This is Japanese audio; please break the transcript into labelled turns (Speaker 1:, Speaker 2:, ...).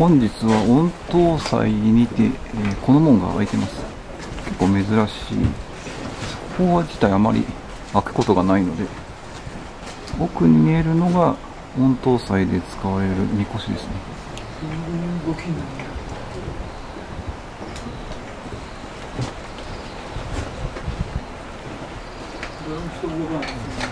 Speaker 1: 本日は御塔祭にて、この門が開いてます。結構珍しい。ここ自体あまり開くことがないので、奥に見えるのが御塔祭で使われる神輿ですね。
Speaker 2: 人動かないですね。